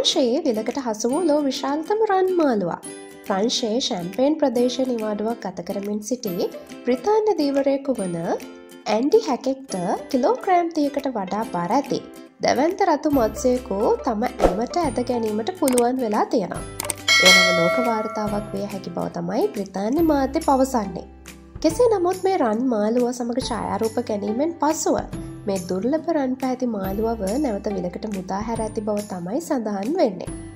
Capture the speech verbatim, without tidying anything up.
ප්‍රංශයේ විලකට හසු වූ ලෝ විශාලතම රන් මාළුවා. ප්‍රංශයේ ෂැම්පේන් ප්‍රදේශ නිවාඩුවක් ගත කරමින් සිටි බ්‍රිතාන්‍ය දීවරයෙකු වන ඇන්ඩි හැකෙක්ට කිලෝග්‍රෑම් තිහකට වඩා බර ඇති දැවැන්ත රතු මත්ස්‍යයෙකු තම ඇමට ඇද ගැනීමට පුළුවන් වෙලා තියෙනවා. ඒ නම ලෝක වාර්තාවක් විය හැකි බව තමයි බ්‍රිතාන්‍ය මාධ්‍ය පවසන්නේ. කෙසේ නමුත් මේ රන් මාළුවා සමග ඡායාරූප ගැනීමෙන් පසුව මේ දුර්ලභ රන් පැහැති මාළුවව නැවත විලකට මුදා හැර ඇති බව තමයි සඳහන් වෙන්නේ.